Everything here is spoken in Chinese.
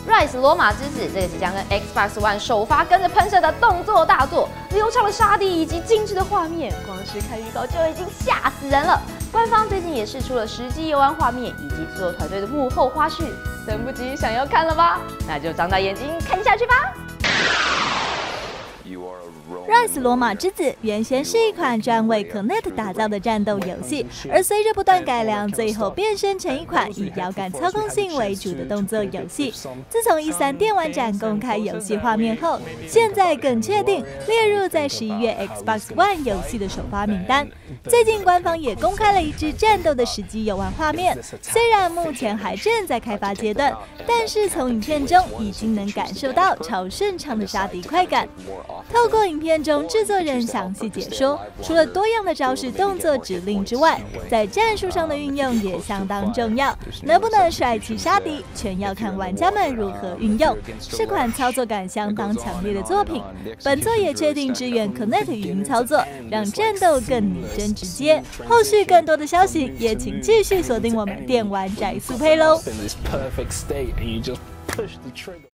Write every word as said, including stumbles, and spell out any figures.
Rise 罗马之子这个即将跟 Xbox One 首发跟着喷射的动作大作，流畅的杀敌以及精致的画面，光是看预告就已经吓死人了。官方最近也释出了实际游玩画面以及制作团队的幕后花絮，等不及想要看了吧？那就张大眼睛看下去吧。 Rise 罗马之子原先是一款专为 Connect 打造的战斗游戏，而随着不断改良，最后变身成一款以摇杆操控性为主的动作游戏。自从 E 三电玩展公开游戏画面后，现在更确定列入在十一月 Xbox One 游戏的首发名单。最近官方也公开了一支战斗的实际游玩画面，虽然目前还正在开发阶段，但是从影片中已经能感受到超顺畅的杀敌快感。透过影片中制作人详细解说，除了多样的招式、动作指令之外，在战术上的运用也相当重要。能不能帅气杀敌，全要看玩家们如何运用。是款操作感相当强烈的作品。本作也确定支援 Connect 语音操作，让战斗更拟真直接。后续更多的消息，也请继续锁定我们电玩宅速配喽。